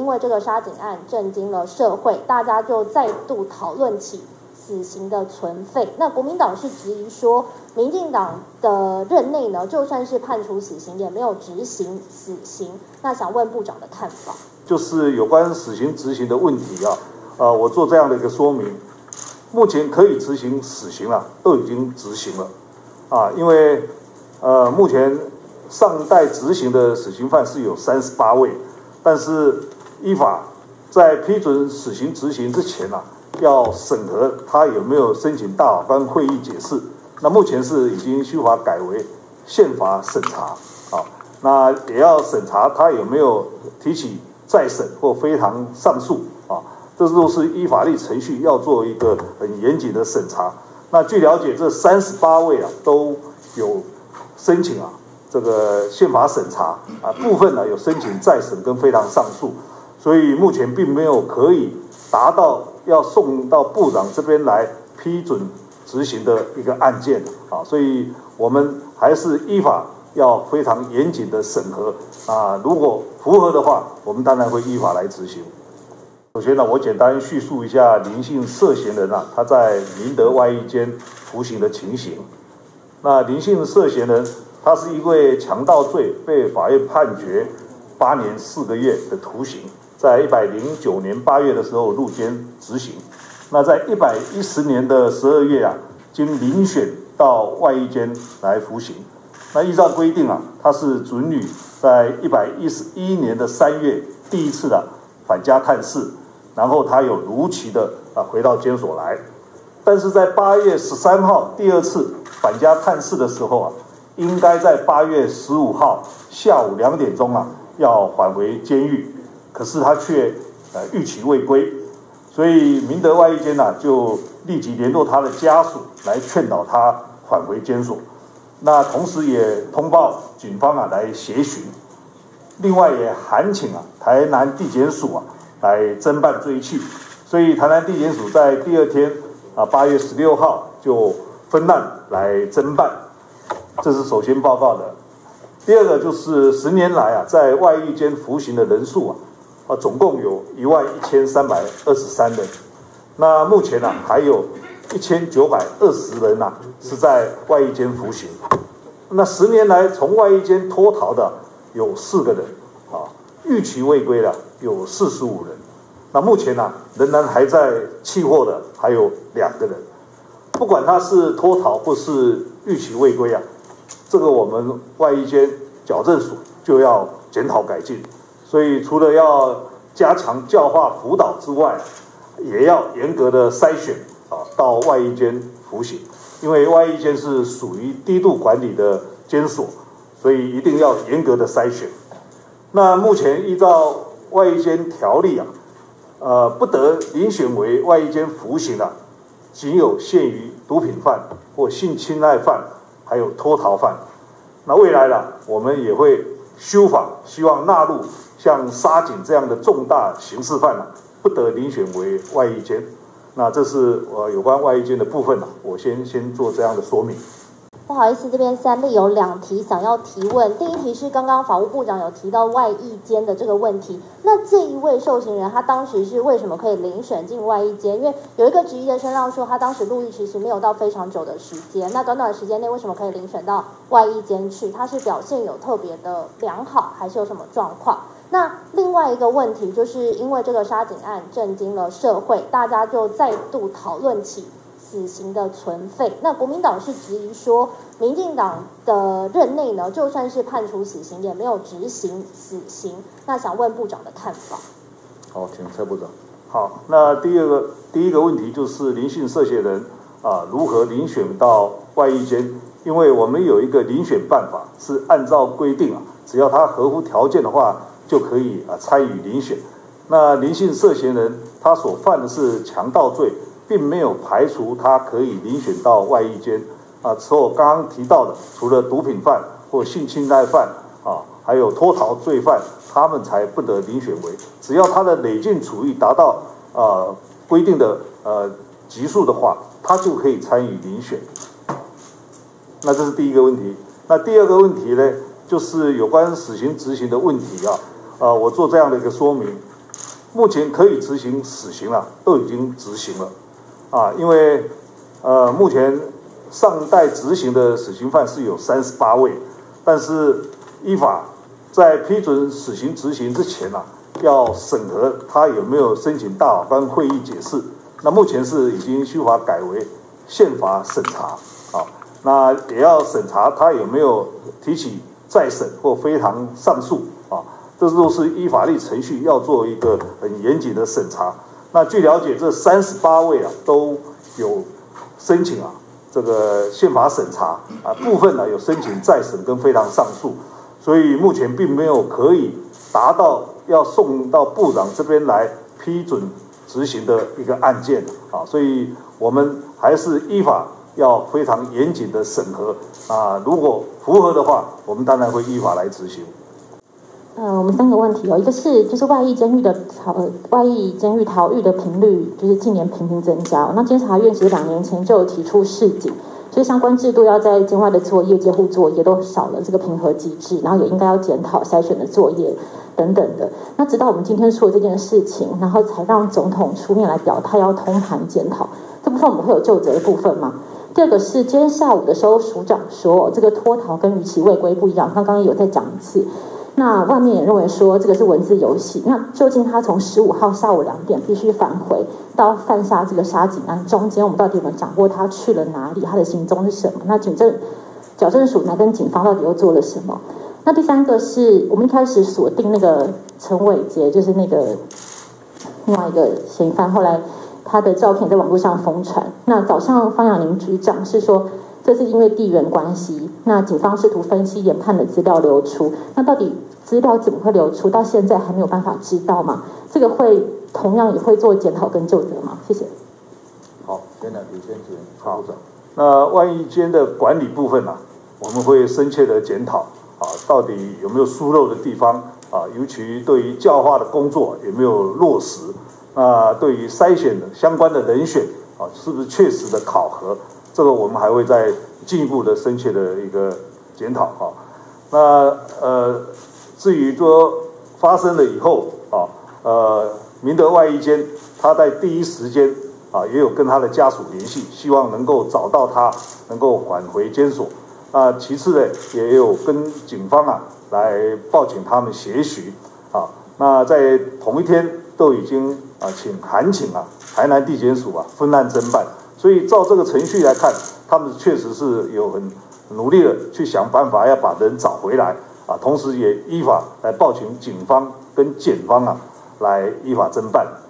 因为这个杀警案震惊了社会，大家就再度讨论起死刑的存废。那国民党是质疑说，民进党的任内呢，就算是判处死刑，也没有执行死刑。那想问部长的看法？ 就是有关死刑执行的问题啊，我做这样的一个说明。目前可以执行死刑了，都已经执行了啊，因为目前尚待执行的死刑犯是有38位，但是依法在批准死刑执行之前要审核他有没有申请大法官会议解释。那目前是已经修法改为宪法审查啊，那也要审查他有没有提起再审或非常上诉啊。这都是依法律程序要做一个很严谨的审查。那据了解，这38位都有申请这个宪法审查部分有申请再审跟非常上诉，所以目前并没有可以达到要送到部长这边来批准执行的一个案件所以我们还是依法要非常严谨的审核如果符合的话，我们当然会依法来执行。首先我简单叙述一下林姓涉嫌人他在明德外役监服刑的情形。那林姓涉嫌人，他是因为强盗罪被法院判决8年4个月的徒刑，在109年8月的时候入监执行。那在110年的12月经遴选到外役监来服刑。那依照规定他是准予在111年的3月第一次返家探视。然后他有如期的回到监所来，但是在8月13号第二次返家探视的时候应该在8月15号下午2点钟要返回监狱，可是他却逾期未归，所以明德外役监就立即联络他的家属来劝导他返回监所。那同时也通报警方来协寻，另外也函请台南地检署来侦办追缉，所以台南地检署在第二天8月16号就分案来侦办，这是首先报告的。第二个就是10年来在外役监服刑的人数总共有11323人，那目前还有1920人是在外役监服刑。那10年来从外役监脱逃的有4个人逾期未归的有45人，那目前仍然还在弃获的还有2个人。不管他是脱逃或是逾期未归这个我们外役监矫正署就要检讨改进。所以除了要加强教化辅导之外，也要严格的筛选到外役监服刑，因为外役监是属于低度管理的监所，所以一定要严格的筛选。那目前依照外役监条例不得遴选为外役监服刑仅有限于毒品犯或性侵害犯，还有脱逃犯。那未来我们也会修法，希望纳入像杀警这样的重大刑事犯不得遴选为外役监。那这是有关外役监的部分我先做这样的说明。 不好意思，这边3例有2题想要提问。第一题是刚刚法务部长有提到外役监的这个问题，那这一位受刑人他当时是为什么可以遴选进外役监？因为有一个质疑的声浪说他当时入狱其实没有到非常久的时间，那短短的时间内为什么可以遴选到外役监去？他是表现有特别的良好，还是有什么状况？那另外一个问题就是因为这个杀警案震惊了社会，大家就再度讨论起死刑的存废。那国民党是质疑说，民进党的任内呢，就算是判处死刑，也没有执行死刑。那想问部长的看法。 好，请蔡部长。好，那第一个问题就是林姓涉嫌人如何遴选到外役监？因为我们有一个遴选办法，是按照规定只要他合乎条件的话，就可以参与遴选。那林姓涉嫌人他所犯的是强盗罪，并没有排除他可以遴选到外役监所以我刚刚提到的，除了毒品犯或性侵害犯还有脱逃罪犯，他们才不得遴选为。只要他的累进处遇达到规定的级数的话，他就可以参与遴选。那这是第一个问题。那第二个问题呢，就是有关死刑执行的问题我做这样的一个说明。 目前可以执行死刑了，都已经执行了，因为目前尚待执行的死刑犯是有38位，但是依法在批准死刑执行之前要审核他有没有申请大法官会议解释。那目前是已经修法改为宪法审查，那也要审查他有没有提起再审或非常上诉，这都是依法律程序要做一个很严谨的审查。那据了解，这38位都有申请这个宪法审查部分有申请再审跟非常上诉，所以目前并没有可以达到要送到部长这边来批准执行的一个案件所以我们还是依法要非常严谨的审核如果符合的话，我们当然会依法来执行。 我们3个问题一个是就是外役监狱逃狱的频率，就是近年频频增加。那监察院其实2年前就有提出示警，就是相关制度要在监外的作业、监护作业都少了这个评核机制，然后也应该要检讨筛选的作业等等的。那直到我们今天说的这件事情，然后才让总统出面来表态要通盘检讨，这部分我们会有究责的部分吗？第二个是今天下午的时候，署长说这个脱逃跟逾期未归不一样，他刚刚有再讲一次。那外面也认为说这个是文字游戏，那究竟他从15号下午2点必须返回到犯下这个杀警案中间，我们到底有没有掌握他去了哪里，他的行踪是什么？那矫正署跟警方到底又做了什么？那第3个是我们一开始锁定那个陈伟杰，就是那个另外一个嫌疑犯，后来他的照片在网络上疯传。那早上方雅宁局长是说，这是因为地缘关系，那警方试图分析研判的资料流出，那到底资料怎么会流出？到现在还没有办法知道吗？这个会同样也会做检讨跟究责吗？谢谢。 好，先请好。那外役监的管理部分我们会深切的检讨到底有没有疏漏的地方尤其对于教化的工作有没有落实？对于筛选的相关的人选是不是确实的考核？这个我们还会再进一步的深切的一个检讨那至于说发生了以后明德外役监他在第一时间也有跟他的家属联系，希望能够找到他，能够返回监所。其次呢，也有跟警方来报请他们协许那在同一天都已经函请台南地检署分案侦办。所以照这个程序来看，他们确实是有很努力的去想办法要把人找回来同时也依法来报请警方跟检方来依法侦办。